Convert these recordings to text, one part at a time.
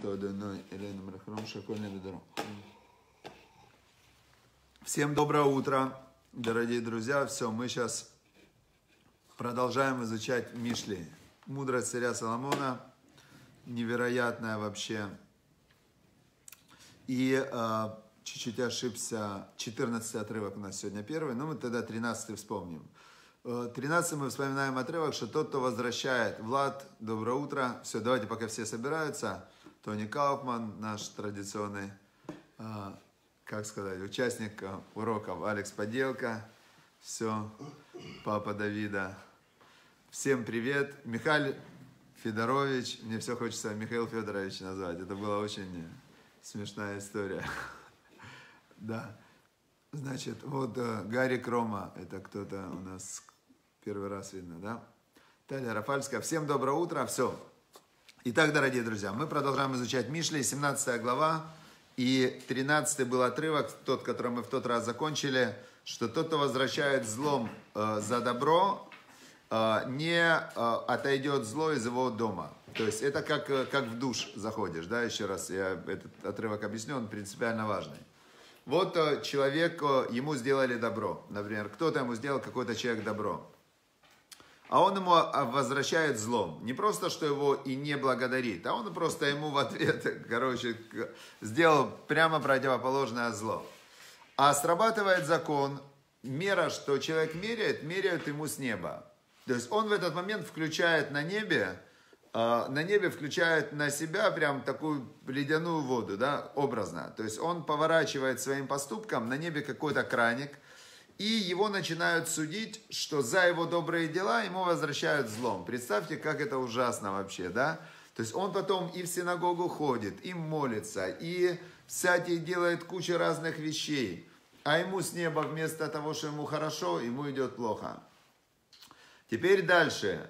Всем доброе утро, дорогие друзья. Все, мы сейчас продолжаем изучать Мишли. Мудрость царя Соломона, невероятная вообще. И чуть-чуть ошибся, 14 отрывок у нас сегодня первый, но мы тогда 13 вспомним. 13 мы вспоминаем отрывок, что тот, кто возвращает. Влад, доброе утро. Все, давайте, пока все собираются. Тони Кауфман, наш традиционный, как сказать, участник уроков. Алекс Поделка. Все, папа Давида. Всем привет. Михаил Федорович. Мне все хочется Михаил Федорович назвать. Это была очень смешная история. Да. Значит, вот Гарри Крома. Это кто-то у нас первый раз видно, да? Таля Рафальская. Всем доброе утро. Все. Итак, дорогие друзья, мы продолжаем изучать Мишли, 17 глава. И 13 был отрывок, тот, который мы в тот раз закончили, что тот, кто возвращает злом за добро, не отойдет зло из его дома. То есть это как в душ заходишь, да, еще раз я этот отрывок объясню, он принципиально важный. Вот человек, ему сделали добро, например, кто-то ему сделал, какой-то человек добро, а он ему возвращает злом. Не просто, что его и не благодарит, а он просто ему в ответ, сделал прямо противоположное зло. А срабатывает закон, мера, что человек меряют ему с неба. То есть он в этот момент включает на небе включает на себя прям такую ледяную воду, да, образно. То есть он поворачивает своим поступком на небе какой-то краник, и его начинают судить, что за его добрые дела ему возвращают злом. Представьте, как это ужасно вообще, да? То есть он потом и в синагогу ходит, и молится, и всякие делает кучу разных вещей, а ему с неба вместо того, что ему хорошо, ему идет плохо. Теперь дальше.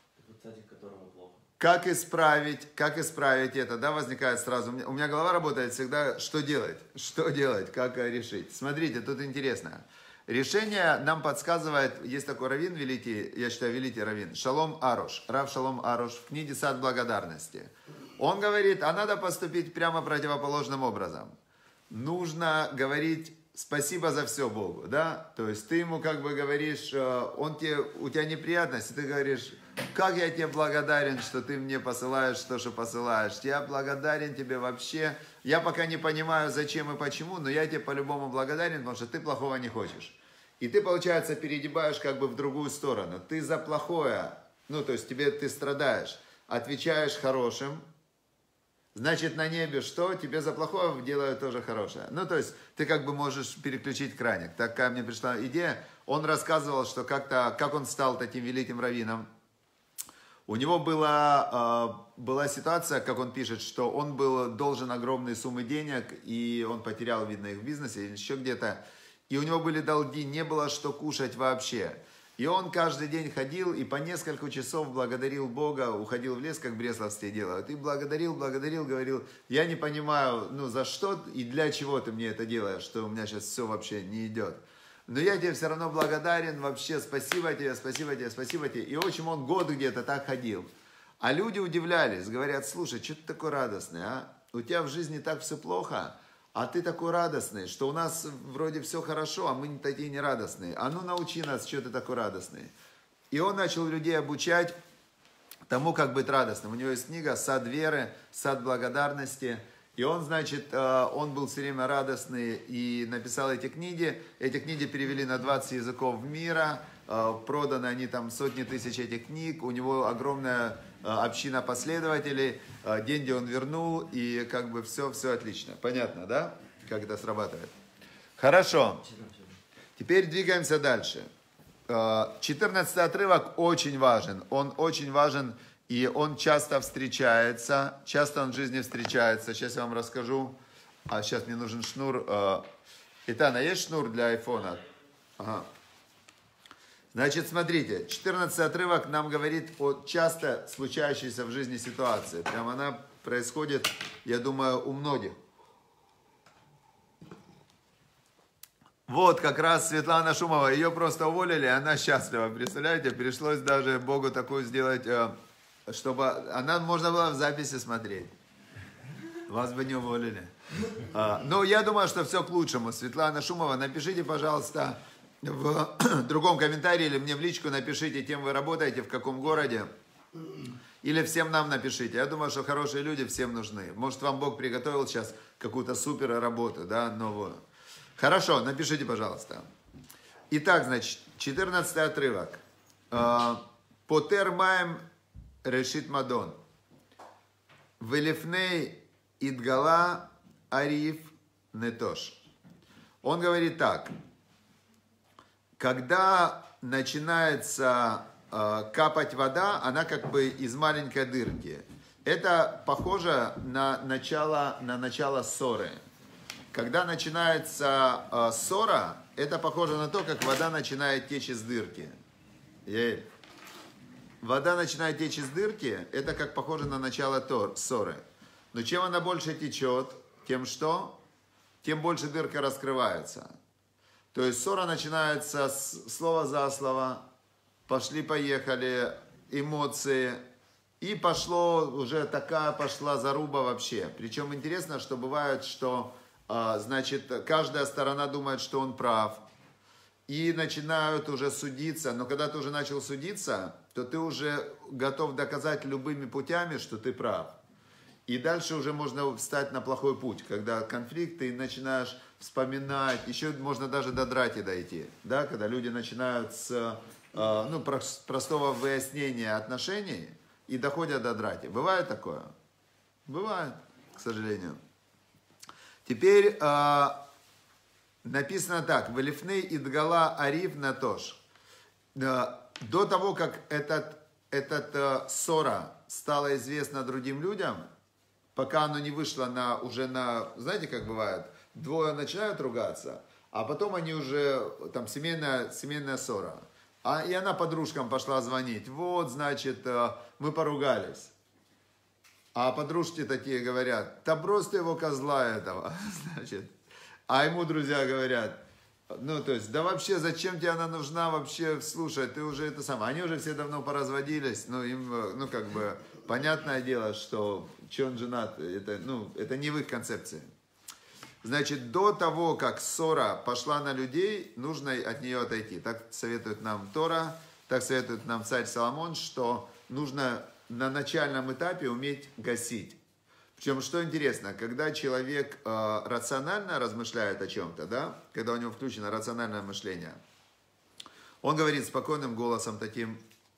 Как исправить это, да, возникает сразу. У меня голова работает всегда, что делать, как решить. Смотрите, тут интересно. Решение нам подсказывает, есть такой раввин великий, я считаю, великий раввин, Шалом Аруш, Рав Шалом Аруш в книге «Сад благодарности». Он говорит, а надо поступить прямо противоположным образом. Нужно говорить спасибо за все Богу, да? То есть ты ему как бы говоришь, у тебя неприятности, ты говоришь, как я тебе благодарен, что ты мне посылаешь то, что посылаешь. Я благодарен тебе вообще. Я пока не понимаю, зачем и почему, но я тебе по-любому благодарен, потому что ты плохого не хочешь. И ты, получается, перегибаешь как бы в другую сторону. Ты за плохое, то есть ты страдаешь, отвечаешь хорошим. Значит, на небе что? Тебе за плохое делают тоже хорошее. То есть, ты как бы можешь переключить краник. Такая мне пришла идея. Он рассказывал, что как он стал таким великим раввином. У него была ситуация, как он пишет, что он был должен огромные суммы денег, и он потерял, видно, их в бизнесе или еще где-то. И у него были долги, не было что кушать вообще. И он каждый день ходил и по несколько часов благодарил Бога, уходил в лес, как бресловские делают. И благодарил, говорил, я не понимаю, за что и для чего ты мне это делаешь, что у меня сейчас все вообще не идет. Но я тебе все равно благодарен, вообще спасибо тебе. И, в общем, он год где-то так ходил. А люди удивлялись, говорят, слушай, что ты такой радостный, а? У тебя в жизни так все плохо, а ты такой радостный, что у нас вроде все хорошо, а мы такие не радостные. А научи нас, что ты такой радостный. И он начал людей обучать тому, как быть радостным. У него есть книга «Сад веры», «Сад благодарности». И он, значит, он был все время радостный и написал эти книги. Эти книги перевели на 20 языков мира. Проданы они там сотни тысяч этих книг. У него огромная община последователей. Деньги он вернул. И как бы все отлично. Понятно, да? Как это срабатывает. Хорошо. Теперь двигаемся дальше. 14 отрывок очень важен. Он очень важен. И он часто встречается, он в жизни встречается. Сейчас я вам расскажу. А сейчас мне нужен шнур. Итана, есть шнур для айфона? Ага. Значит, смотрите, 14 отрывок нам говорит о часто случающейся в жизни ситуации. Прям она происходит, я думаю, у многих. Вот как раз Светлана Шумова, ее просто уволили, она счастлива. Представляете, пришлось даже Богу такую сделать, чтобы она можно было в записи смотреть. Вас бы не уволили. Но я думаю, что все к лучшему. Светлана Шумова, напишите, пожалуйста, в другом комментарии или мне в личку напишите, кем вы работаете, в каком городе. Или всем нам напишите. Я думаю, что хорошие люди всем нужны. Может, вам Бог приготовил сейчас какую-то супер работу, да, новую. Хорошо, напишите, пожалуйста. Итак, значит, 14 отрывок. Потер маем решит мадон. Велифней идгала ариф нетош. Он говорит так. Когда начинается капать вода, она как бы из маленькой дырки. Это похоже на начало ссоры. Когда начинается ссора, это похоже на то, как вода начинает течь из дырки. Вода начинает течь из дырки, это как похоже на начало ссоры. Но чем она больше течет, тем что? Тем больше дырка раскрывается. То есть ссора начинается с слова за слово, пошли-поехали, эмоции, и пошла заруба вообще. Причем интересно, что бывает, что, значит, каждая сторона думает, что он прав, и начинают уже судиться, но когда ты уже начал судиться, то ты уже готов доказать любыми путями, что ты прав. И дальше уже можно встать на плохой путь, когда конфликт, ты начинаешь вспоминать, еще можно даже до драки дойти, да, когда люди начинают с простого выяснения отношений и доходят до драки. Бывает такое? Бывает, к сожалению. Теперь написано так. Велифней идгала ариф натош. До того, как этот ссора стала известна другим людям, пока оно не вышло знаете, как бывает, двое начинают ругаться, а потом они уже, там, семейная ссора. И она подружкам пошла звонить. Вот, значит, мы поругались. А подружки такие говорят, да просто его козла этого, значит. А ему друзья говорят, то есть, да вообще, зачем тебе она нужна вообще, слушай, ты уже это самое. Они уже все давно поразводились, им, понятное дело, что он женат, это не в их концепции. Значит, до того, как ссора пошла на людей, нужно от нее отойти. Так советует нам Тора, так советует нам царь Соломон, что нужно на начальном этапе уметь гасить. Причем, что интересно, когда человек рационально размышляет о чем-то, да, когда у него включено рациональное мышление, он говорит спокойным голосом таким,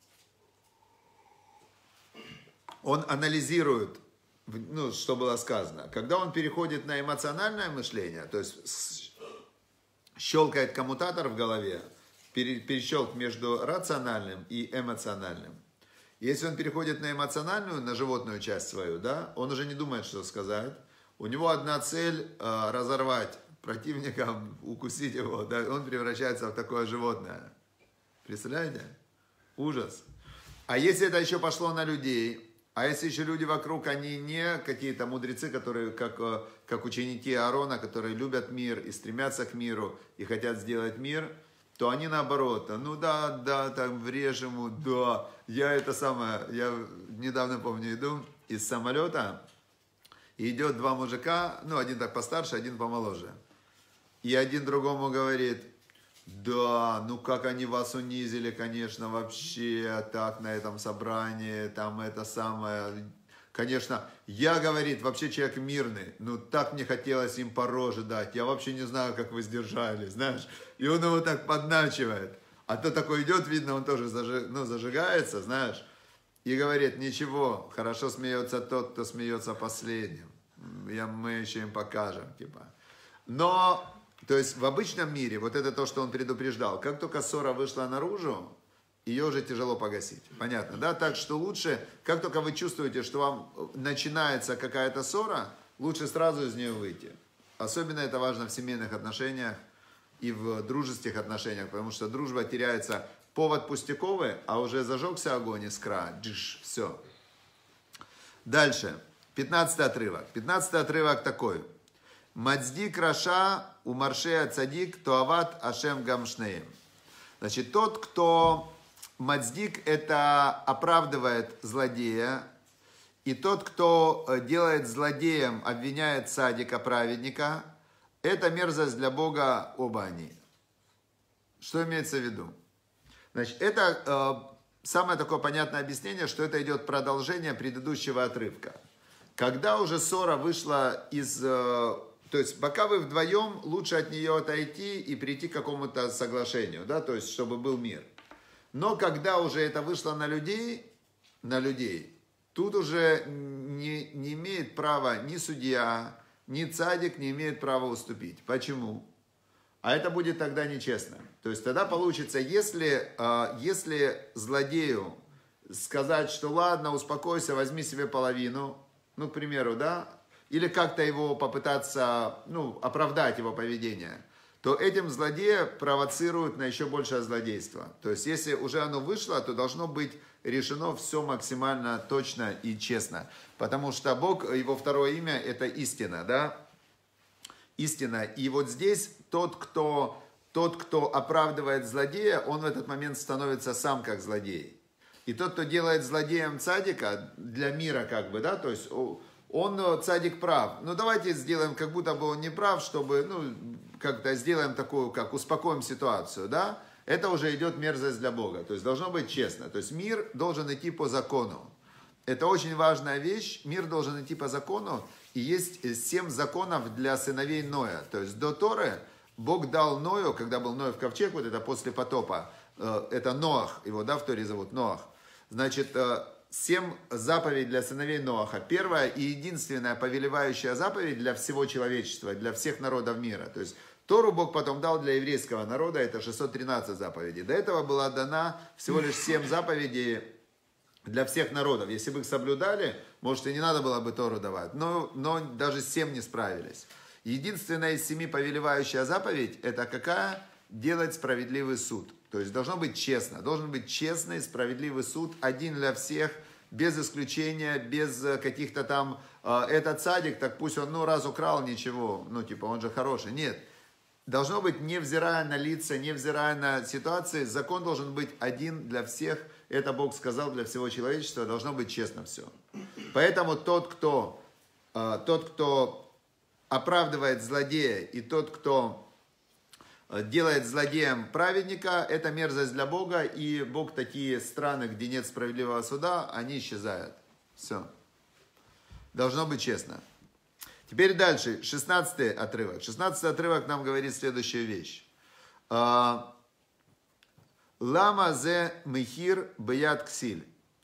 он анализирует, что было сказано. Когда он переходит на эмоциональное мышление, то есть щелкает коммутатор в голове, перещелк между рациональным и эмоциональным. Если он переходит на эмоциональную, на животную часть свою, да, он уже не думает, что сказать. У него одна цель разорвать противника, укусить его, да, он превращается в такое животное. Представляете? Ужас. А если это еще пошло на людей, а если еще люди вокруг, они не какие-то мудрецы, которые, как ученики Аарона, которые любят мир и стремятся к миру и хотят сделать мир, то они наоборот, там врежь ему, да, я недавно, помню, иду из самолета, и идет два мужика, один так постарше, один помоложе. И один другому говорит, да, как они вас унизили, конечно, вообще, так, на этом собрании, там это самое... Конечно, я, говорит, вообще человек мирный, так мне хотелось им по роже дать, я вообще не знаю, как вы сдержались, знаешь. И он его так подначивает. А то такой идет, видно, он тоже зажигается, знаешь. И говорит, ничего, хорошо смеется тот, кто смеется последним. Мы еще им покажем, типа. Но, то есть в обычном мире, вот это то, что он предупреждал, как только ссора вышла наружу, ее уже тяжело погасить. Понятно, да? Так что лучше, как только вы чувствуете, что вам начинается какая-то ссора, лучше сразу из нее выйти. Особенно это важно в семейных отношениях и в дружеских отношениях, потому что дружба теряется, повод пустяковый, а уже зажегся огонь, искра, все. Дальше, 15 отрывок. 15 отрывок такой. Мацдик раша у маршея цадик тоават ашем гамшнеем. Значит, тот, кто... Мацдик это оправдывает злодея, и тот, кто делает злодеем, обвиняет цадика, праведника, это мерзость для Бога, оба они. Что имеется в виду? Значит, это самое такое понятное объяснение, что это идет продолжение предыдущего отрывка. Когда уже ссора вышла из... То есть, пока вы вдвоем, лучше от нее отойти и прийти к какому-то соглашению, да, то есть, чтобы был мир. Но когда уже это вышло на людей, тут уже не имеет права ни судья, ни цадик не имеет права уступить. Почему? А это будет тогда нечестно. То есть тогда получится, если злодею сказать, что ладно, успокойся, возьми себе половину, ну, к примеру, да, или как-то его попытаться, ну, оправдать его поведение, то этим злодея провоцируют на еще большее злодейство. То есть если уже оно вышло, то должно быть решено все максимально точно и честно. Потому что Бог, его второе имя, это истина, да? Истина. И вот здесь тот, кто оправдывает злодея, он в этот момент становится сам как злодей. И тот, кто делает злодеем цадика, для мира как бы, да, то есть он цадик прав. Ну давайте сделаем, как будто бы он не прав, чтобы, ну, как-то сделаем такую, как успокоим ситуацию, да? Это уже идет мерзость для Бога. То есть должно быть честно. То есть мир должен идти по закону. Это очень важная вещь. Мир должен идти по закону. И есть 7 законов для сыновей Ноя. То есть до Торы Бог дал Ною, когда был Ноев ковчег, вот это после потопа, это Ноах, его, да, в Торе зовут Ноах. Значит, 7 заповедей для сыновей Ноаха. Первая и единственная повелевающая заповедь для всего человечества, для всех народов мира. То есть Тору Бог потом дал для еврейского народа, это 613 заповедей. До этого была дана всего лишь 7 заповедей для всех народов. Если бы их соблюдали, может и не надо было бы Тору давать. Но даже 7 не справились. Единственная из 7 повелевающая заповедь, это какая? Делать справедливый суд. То есть должно быть честно. Должен быть честный, справедливый суд, один для всех, без исключения, без каких-то там, этот цадик, так пусть он, ну, раз украл, ничего, ну, типа, он же хороший. Нет. Должно быть, невзирая на лица, невзирая на ситуации, закон должен быть один для всех. Это Бог сказал для всего человечества, должно быть честно все. Поэтому тот, кто оправдывает злодея, и тот, кто делает злодеем праведника, это мерзость для Бога, и Бог такие страны, где нет справедливого суда, они исчезают. Все. Должно быть честно. Теперь дальше, 16 отрывок. 16 отрывок нам говорит следующую вещь. Лама зе мехир беяд ксиль.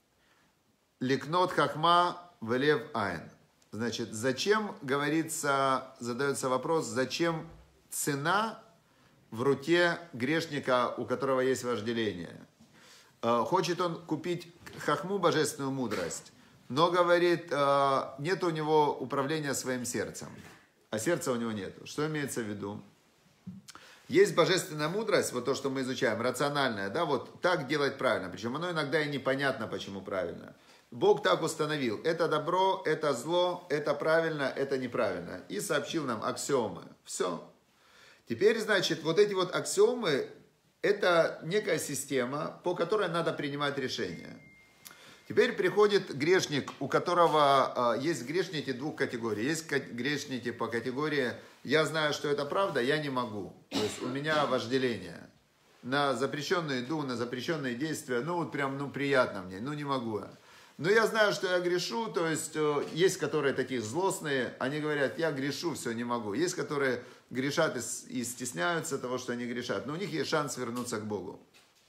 Ликнот хахма велев айн. Значит, зачем, говорится, задается вопрос, зачем цена в руке грешника, у которого есть вожделение? Хочет он купить хахму, божественную мудрость, но, говорит, нет у него управления своим сердцем. А сердца у него нет. Что имеется в виду? Есть божественная мудрость, вот то, что мы изучаем, рациональная, да, вот так делать правильно. Причем оно иногда и непонятно, почему правильно. Бог так установил. Это добро, это зло, это правильно, это неправильно. И сообщил нам аксиомы. Все. Теперь, значит, вот эти вот аксиомы, это некая система, по которой надо принимать решения. Теперь приходит грешник, у которого есть грешники двух категорий. Есть грешники по категории «я знаю, что это правда, я не могу». То есть у меня вожделение. На запрещенную еду, на запрещенные действия, ну вот прям, ну приятно мне, ну не могу я. Но я знаю, что я грешу, то есть которые такие злостные, они говорят, я грешу, все, не могу. Есть, которые грешат и стесняются того, что они грешат, но у них есть шанс вернуться к Богу.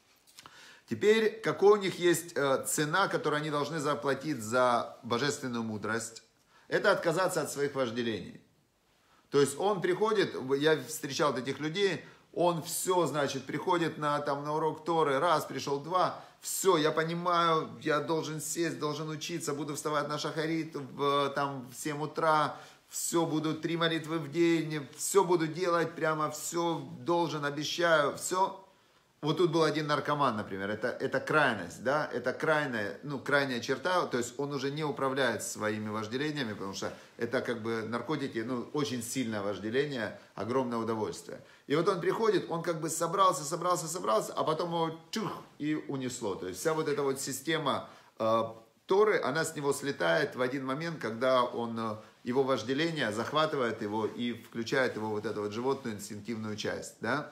Теперь, какой у них есть цена, которую они должны заплатить за божественную мудрость? Это отказаться от своих вожделений. То есть он приходит, я встречал таких людей, он все, значит, приходит на урок Торы, раз, пришел, два, все, я понимаю, я должен сесть, должен учиться, буду вставать на шахарит в 7 утра, все, буду 3 молитвы в день, все буду делать, прямо все должен, обещаю, все. Вот тут был один наркоман, например, это крайность, да, это крайняя черта, то есть он уже не управляет своими вожделениями, потому что это как бы наркотики, очень сильное вожделение, огромное удовольствие. И вот он приходит, он как бы собрался, а потом его чух, и унесло. То есть вся вот эта вот система Торы, она с него слетает в один момент, когда его вожделение захватывает его и включает его вот эту вот животную инстинктивную часть, да.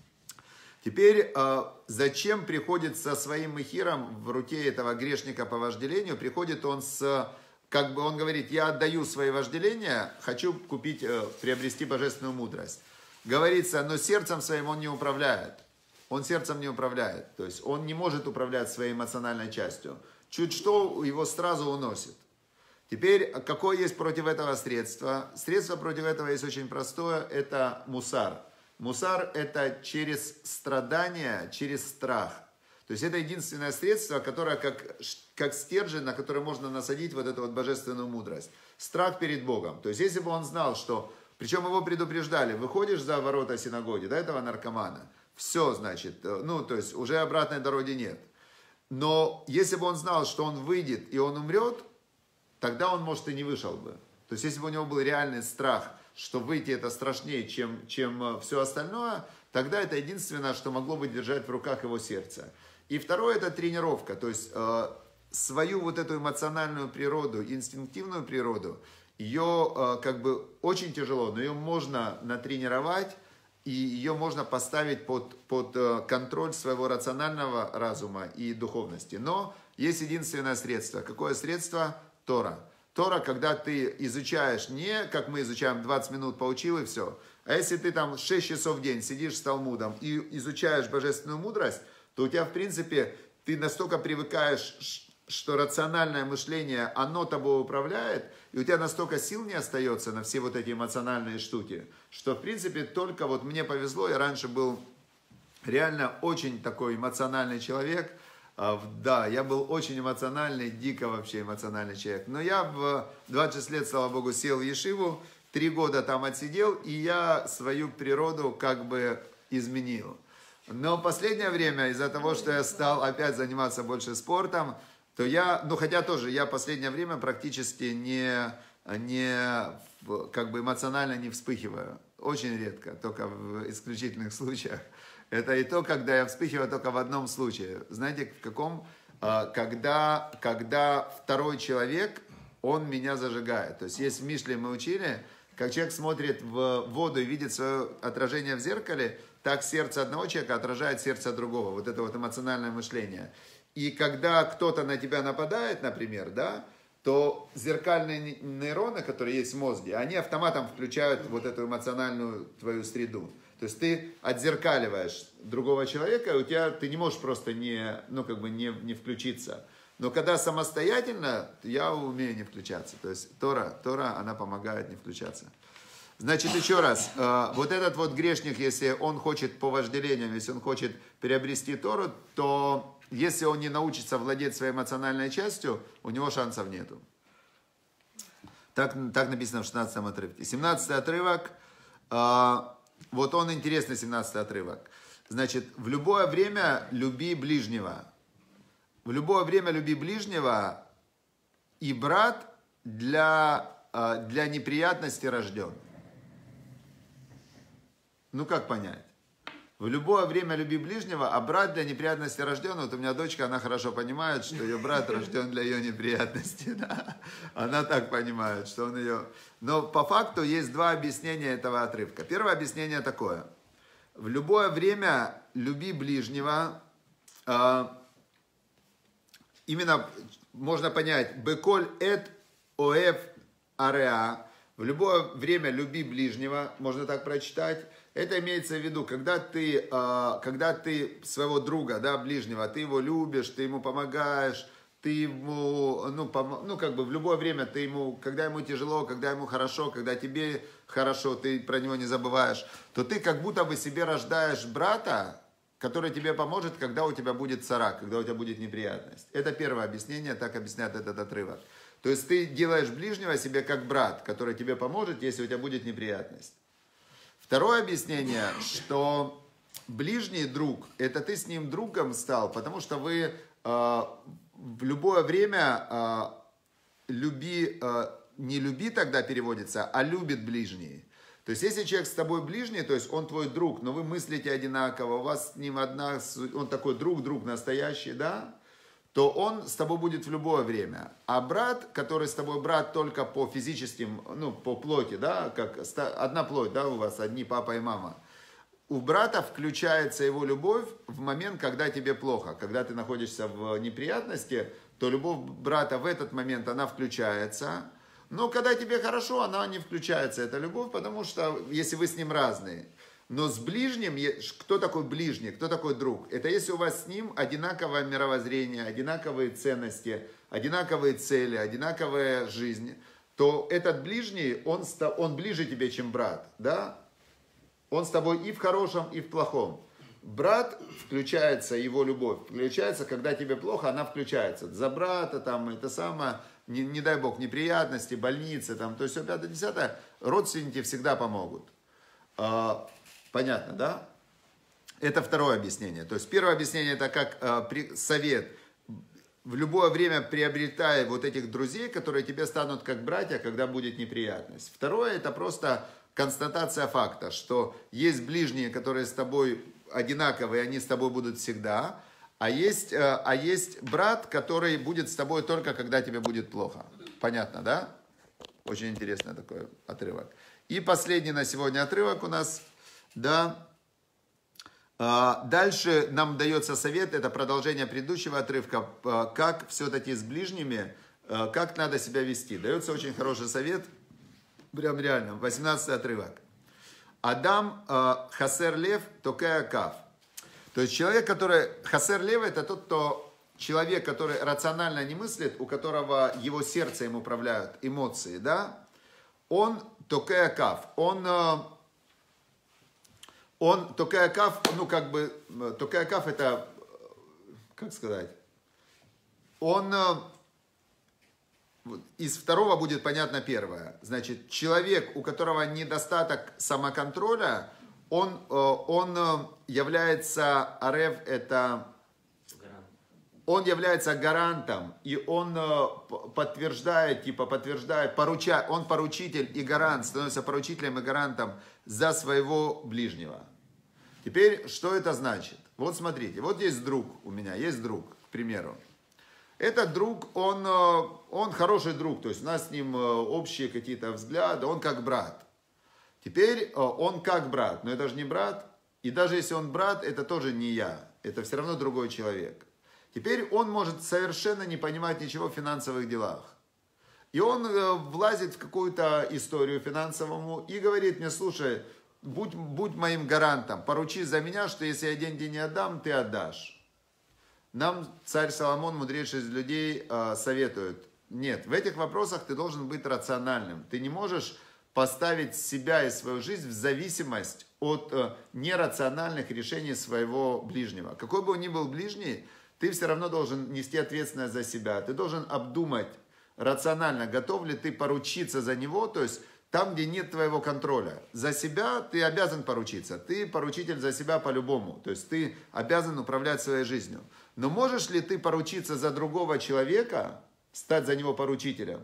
Теперь, зачем приходит со своим мехиром в руке этого грешника по вожделению, приходит он как бы он говорит, я отдаю свои вожделения, хочу приобрести божественную мудрость. Говорится, но сердцем своим он не управляет. Он сердцем не управляет, то есть он не может управлять своей эмоциональной частью. Чуть что его сразу уносит. Теперь, какое есть против этого средство? Средство против этого есть очень простое, это мусар. Мусар – это через страдания, через страх. То есть это единственное средство, которое как стержень, на которое можно насадить вот эту вот божественную мудрость. Страх перед Богом. То есть если бы он знал, что... Причем его предупреждали, выходишь за ворота синагоги, да, этого наркомана, все, значит, то есть уже обратной дороги нет. Но если бы он знал, что он выйдет и он умрет, тогда он, может, и не вышел бы. То есть если бы у него был реальный страх, что выйти это страшнее, чем все остальное, тогда это единственное, что могло бы держать в руках его сердце. И второе, это тренировка, то есть свою вот эту эмоциональную природу, инстинктивную природу, ее как бы очень тяжело, но ее можно натренировать, и ее можно поставить под контроль своего рационального разума и духовности. Но есть единственное средство. Какое средство? Тора. Тора, когда ты изучаешь не, как мы изучаем, 20 минут поучил и все. А если ты там 6 часов в день сидишь с Талмудом и изучаешь божественную мудрость, то у тебя, в принципе, ты настолько привыкаешь, что рациональное мышление, оно тобой управляет, и у тебя настолько сил не остается на все вот эти эмоциональные штуки, что, в принципе, только вот мне повезло, я раньше был реально очень такой эмоциональный человек, да, я был очень эмоциональный, дико вообще эмоциональный человек, но я в 26 лет, слава богу, сел в ешиву, 3 года там отсидел, и я свою природу как бы изменил. Но в последнее время, из-за того, что я стал опять заниматься больше спортом, то я, хотя тоже, я в последнее время практически как бы эмоционально не вспыхиваю. Очень редко, только в исключительных случаях. Это и то, когда я вспыхиваю только в одном случае. Знаете, в каком? Когда второй человек, он меня зажигает. То есть в Мишле мы учили, как человек смотрит в воду и видит свое отражение в зеркале, так сердце одного человека отражает сердце другого. Вот это вот эмоциональное мышление. И когда кто-то на тебя нападает, например, да, то зеркальные нейроны, которые есть в мозге, они автоматом включают вот эту эмоциональную твою среду. То есть ты отзеркаливаешь другого человека, и ты не можешь просто не включиться. Но когда самостоятельно, я умею не включаться. То есть Тора, она помогает не включаться. Значит, еще раз, вот этот вот грешник, если он хочет по вожделениям, если он хочет приобрести Тору, то если он не научится владеть своей эмоциональной частью, у него шансов нету. Так написано в 16-м отрывке. 17-й отрывок, вот он интересный, 17-й отрывок. Значит, в любое время люби ближнего. В любое время люби ближнего, и брат для неприятности рожден. Ну, как понять? В любое время люби ближнего, а брат для неприятности рожден. Вот у меня дочка, она хорошо понимает, что ее брат рожден для ее неприятности. Да? Она так понимает, что он ее... Но по факту есть 2 объяснения этого отрывка. Первое объяснение такое. В любое время люби ближнего. Именно можно понять. Беколь эт оэв ареа. В любое время люби ближнего. Можно так прочитать. Это имеется в виду, когда ты своего друга, да, ближнего, ты его любишь, ты ему помогаешь, ты ему, как бы в любое время ты ему, когда ему тяжело, когда ему хорошо, когда тебе хорошо, ты про него не забываешь, то ты как будто бы себе рождаешь брата, который тебе поможет, когда у тебя будет цара, когда у тебя будет неприятность. Это первое объяснение, так объясняет этот отрывок. То есть ты делаешь ближнего себе как брат, который тебе поможет, если у тебя будет неприятность. Второе объяснение, что ближний друг, это ты с ним другом стал, потому что вы в любое время не люби тогда переводится, а любит ближний. То есть если человек с тобой ближний, то есть он твой друг, но вы мыслите одинаково, у вас с ним он такой друг настоящий, да, то он с тобой будет в любое время. А брат, который с тобой брат только по физическим, ну, по плоти, да, как одна плоть, да, у вас одни папа и мама. У брата включается его любовь в момент, когда тебе плохо. Когда ты находишься в неприятности, то любовь брата в этот момент, она включается. Но когда тебе хорошо, она не включается, эта любовь, потому что, если вы с ним разные. Но с ближним, кто такой ближний, кто такой друг? Это если у вас с ним одинаковое мировоззрение, одинаковые ценности, одинаковые цели, одинаковая жизнь, то этот ближний, он ближе тебе, чем брат, да? Он с тобой и в хорошем, и в плохом. Брат, включается его любовь, включается, когда тебе плохо, она включается. За брата, там, это самое, не дай бог, неприятности, больницы, там, то есть все 5-10, родственники всегда помогут. Понятно, да? Это второе объяснение. То есть первое объяснение, это как совет. В любое время приобретай вот этих друзей, которые тебе станут как братья, когда будет неприятность. Второе, это просто констатация факта, что есть ближние, которые с тобой одинаковые, они с тобой будут всегда, а есть брат, который будет с тобой только когда тебе будет плохо. Понятно, да? Очень интересный такой отрывок. И последний на сегодня отрывок у нас, да. Дальше нам дается совет, это продолжение предыдущего отрывка, как все-таки с ближними, как надо себя вести. Дается очень хороший совет, прям реально, 18-й отрывок. Адам хасер лев токеа кав. То есть человек, который... Хасер лев, это человек, который рационально не мыслит, у которого его сердцем управляют эмоции, да? Он токеа кав. Он токеа кав, ну как бы... Токеа кав это... Как сказать? Он... Из второго будет понятно первое. Значит, человек, у которого недостаток самоконтроля, он является, арев это, он является гарантом, и он подтверждает, он поручитель и гарант, становится поручителем и гарантом за своего ближнего. Теперь, что это значит? Вот смотрите, вот есть друг у меня, есть друг, к примеру. Этот друг, он хороший друг, то есть у нас с ним общие какие-то взгляды, он как брат. Теперь он как брат, но это же не брат, и даже если он брат, это тоже не я, это все равно другой человек. Теперь он может совершенно не понимать ничего в финансовых делах. И он влазит в какую-то историю финансовую и говорит мне: слушай, будь моим гарантом, поручи за меня, что если я деньги не отдам, ты отдашь. Нам царь Соломон, мудрейший из людей, советует: нет, в этих вопросах ты должен быть рациональным. Ты не можешь поставить себя и свою жизнь в зависимость от нерациональных решений своего ближнего. Какой бы он ни был ближний, ты все равно должен нести ответственность за себя. Ты должен обдумать рационально, готов ли ты поручиться за него, то есть там, где нет твоего контроля. За себя ты обязан поручиться. Ты поручитель за себя по-любому. То есть ты обязан управлять своей жизнью. Но можешь ли ты поручиться за другого человека, стать за него поручителем,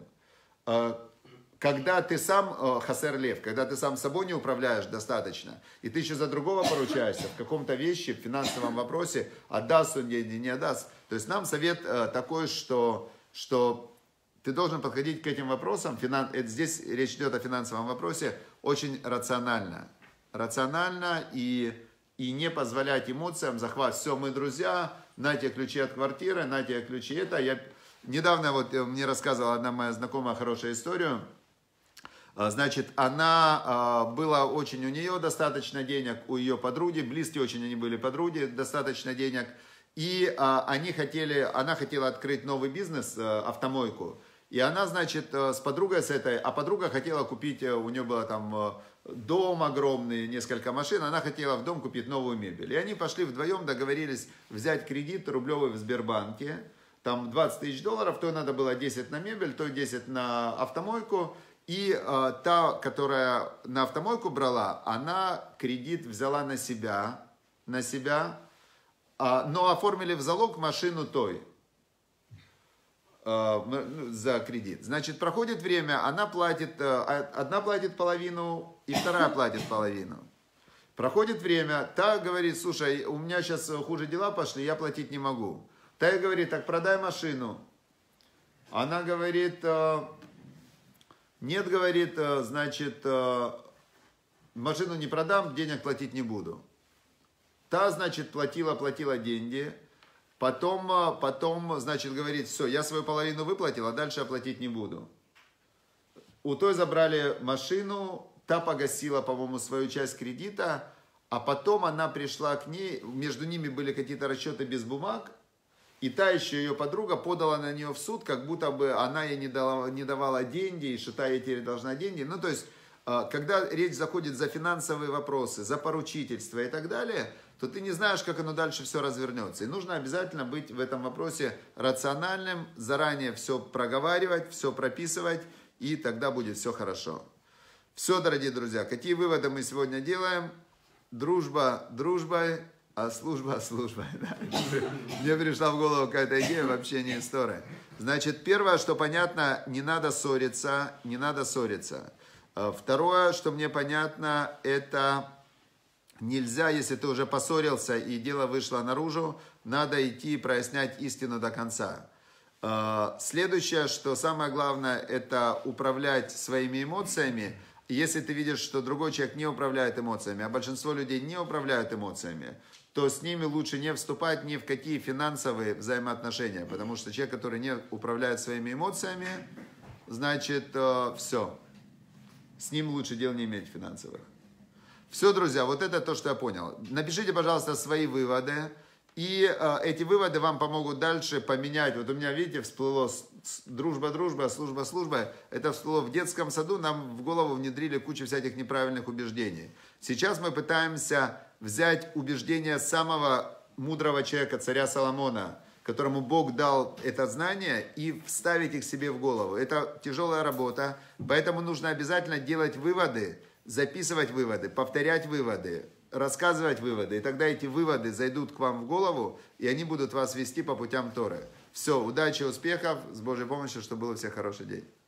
когда ты сам хасер лев, когда ты сам собой не управляешь достаточно, и ты еще за другого поручаешься в каком-то вещи, в финансовом вопросе, отдаст он деньги, не отдаст. То есть нам совет такой, что ты должен подходить к этим вопросам, здесь речь идет о финансовом вопросе, очень рационально. Рационально и не позволять эмоциям захватывать. Все, мы друзья, на тебе ключи от квартиры, на тебе ключи это. Недавно вот мне рассказывала одна моя знакомая хорошую историю. Значит, она была очень, у нее достаточно денег, у ее подруги, близкие очень они были подруги, достаточно денег. И она хотела открыть новый бизнес, автомойку. И она, значит, с подругой с этой, а подруга хотела купить, у нее было там дом огромный, несколько машин, она хотела в дом купить новую мебель. И они пошли вдвоем, договорились взять кредит рублевый в Сбербанке, там 20 тысяч долларов, то надо было 10 на мебель, то 10 на автомойку. И та, которая на автомойку брала, она кредит взяла на себя, но оформили в залог машину той за кредит. Значит, проходит время, одна платит половину, и вторая платит половину. Проходит время, та говорит: слушай, у меня сейчас хуже дела пошли, я платить не могу. Та ей говорит, так продай машину. Она говорит, нет, говорит, значит, машину не продам, денег платить не буду. Та, значит, платила деньги. Потом, значит, говорит, все, я свою половину выплатила, дальше оплатить не буду. У той забрали машину, та погасила, по-моему, свою часть кредита, а потом она пришла к ней, между ними были какие-то расчеты без бумаг, и та еще ее подруга подала на нее в суд, как будто бы она ей не давала деньги, и что та ей теперь должна деньги. Ну, то есть, когда речь заходит за финансовые вопросы, за поручительство и так далее, то ты не знаешь, как оно дальше все развернется. И нужно обязательно быть в этом вопросе рациональным, заранее все проговаривать, все прописывать, и тогда будет все хорошо. Все, дорогие друзья, какие выводы мы сегодня делаем? Дружба дружбой, а служба службой. Да? Мне пришла в голову какая-то идея, вообще не история. Значит, первое, что понятно, не надо ссориться, не надо ссориться. Второе, что мне понятно, это нельзя, если ты уже поссорился и дело вышло наружу, надо идти и прояснять истину до конца. Следующее, что самое главное, это управлять своими эмоциями. Если ты видишь, что другой человек не управляет эмоциями, а большинство людей не управляют эмоциями, то с ними лучше не вступать ни в какие финансовые взаимоотношения, потому что человек, который не управляет своими эмоциями, значит, все, с ним лучше дел не иметь финансовых. Все, друзья, вот это то, что я понял. Напишите, пожалуйста, свои выводы, и эти выводы вам помогут дальше поменять. Вот у меня, видите, всплыло дружба, служба. Это всплыло в детском саду, нам в голову внедрили кучу всяких неправильных убеждений. Сейчас мы пытаемся взять убеждения самого мудрого человека, царя Соломона, которому Бог дал это знание, и вставить их себе в голову. Это тяжелая работа, поэтому нужно обязательно делать выводы, записывать выводы, повторять выводы, рассказывать выводы. И тогда эти выводы зайдут к вам в голову, и они будут вас вести по путям Торы. Все, удачи, успехов, с Божьей помощью, чтобы был у всех хороший день.